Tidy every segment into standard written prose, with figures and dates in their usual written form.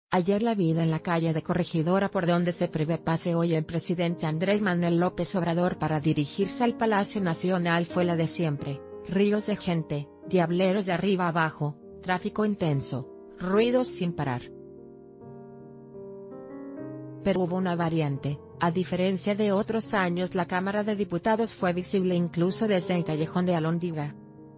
Ayer la vida en la calle de Corregidora por donde se prevé pase hoy el presidente Andrés Manuel López Obrador para dirigirse al Palacio Nacional fue la de siempre, ríos de gente, diableros de arriba abajo, tráfico intenso, ruidos sin parar. Pero hubo una variante, a diferencia de otros años la Cámara de Diputados fue visible incluso desde el Callejón de Alhóndiga.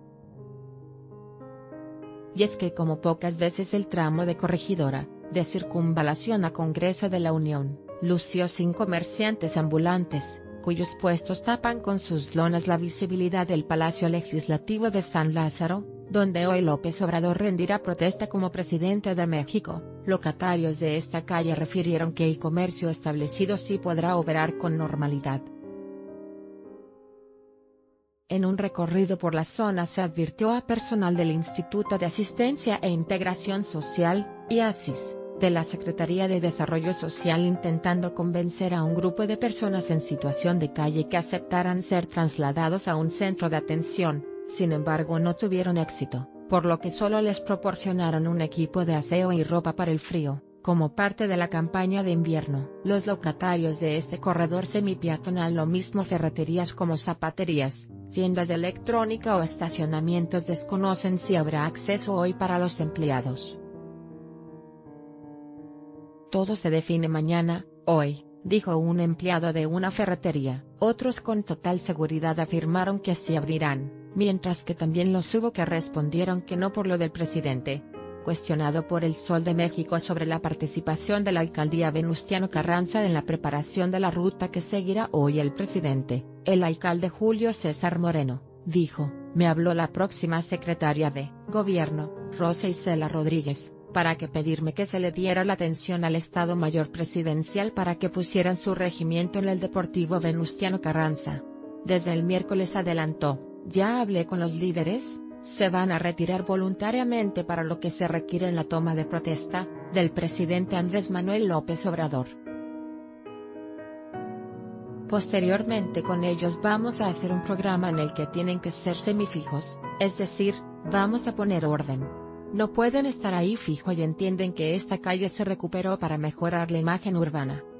Y es que como pocas veces el tramo de Corregidora, de Circunvalación a Congreso de la Unión, lució sin comerciantes ambulantes, cuyos puestos tapan con sus lonas la visibilidad del Palacio Legislativo de San Lázaro, donde hoy López Obrador rendirá protesta como presidente de México. Locatarios de esta calle refirieron que el comercio establecido sí podrá operar con normalidad. En un recorrido por la zona se advirtió a personal del Instituto de Asistencia e Integración Social, IASIS, de la Secretaría de Desarrollo Social intentando convencer a un grupo de personas en situación de calle que aceptaran ser trasladados a un centro de atención, sin embargo no tuvieron éxito, por lo que solo les proporcionaron un equipo de aseo y ropa para el frío, como parte de la campaña de invierno. Los locatarios de este corredor semipeatonal, lo mismo ferreterías como zapaterías, tiendas de electrónica o estacionamientos, desconocen si habrá acceso hoy para los empleados. Todo se define mañana, hoy, dijo un empleado de una ferretería. Otros con total seguridad afirmaron que sí abrirán, mientras que también los hubo que respondieron que no por lo del presidente. Cuestionado por El Sol de México sobre la participación de la alcaldía Venustiano Carranza en la preparación de la ruta que seguirá hoy el presidente, el alcalde Julio César Moreno, dijo: "Me habló la próxima secretaria de Gobierno, Rosa Isela Rodríguez, para que pedirme que se le diera la atención al Estado Mayor Presidencial para que pusieran su regimiento en el Deportivo Venustiano Carranza". Desde el miércoles adelantó: "Ya hablé con los líderes, se van a retirar voluntariamente para lo que se requiere en la toma de protesta del presidente Andrés Manuel López Obrador. Posteriormente con ellos vamos a hacer un programa en el que tienen que ser semifijos, es decir, vamos a poner orden. No pueden estar ahí fijo y entienden que esta calle se recuperó para mejorar la imagen urbana".